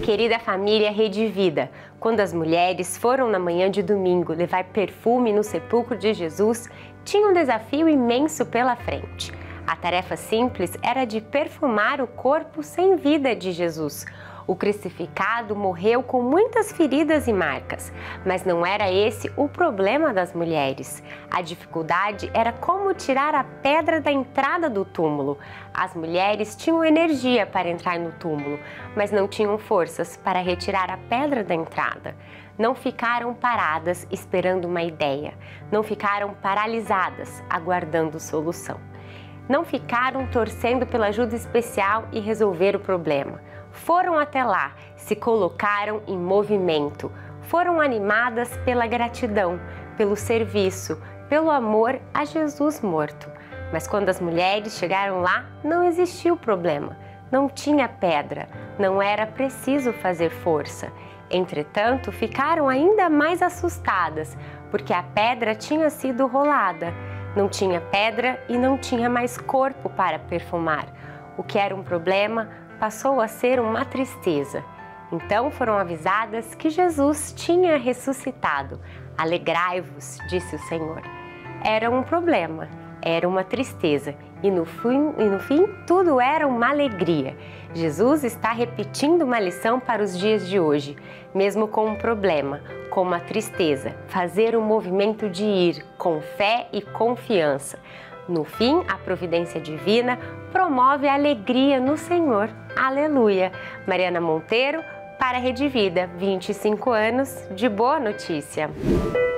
Querida família Rede Vida, quando as mulheres foram na manhã de domingo levar perfume no sepulcro de Jesus, tinha um desafio imenso pela frente. A tarefa simples era de perfumar o corpo sem vida de Jesus. O crucificado morreu com muitas feridas e marcas, mas não era esse o problema das mulheres. A dificuldade era como tirar a pedra da entrada do túmulo. As mulheres tinham energia para entrar no túmulo, mas não tinham forças para retirar a pedra da entrada. Não ficaram paradas esperando uma ideia, não ficaram paralisadas aguardando solução. Não ficaram torcendo pela ajuda especial e resolver o problema. Foram até lá, se colocaram em movimento. Foram animadas pela gratidão, pelo serviço, pelo amor a Jesus morto. Mas quando as mulheres chegaram lá, não existiu problema. Não tinha pedra, não era preciso fazer força. Entretanto, ficaram ainda mais assustadas, porque a pedra tinha sido rolada. Não tinha pedra e não tinha mais corpo para perfumar. O que era um problema passou a ser uma tristeza. Então foram avisadas que Jesus tinha ressuscitado. Alegrai-vos, disse o Senhor. Era um problema, era uma tristeza e no fim tudo era uma alegria. Jesus está repetindo uma lição para os dias de hoje, mesmo com um problema, com uma tristeza, fazer o movimento de ir com fé e confiança. No fim, a providência divina promove a alegria no Senhor. Aleluia! Mariana Monteiro, para a Rede Vida, 25 anos de boa notícia.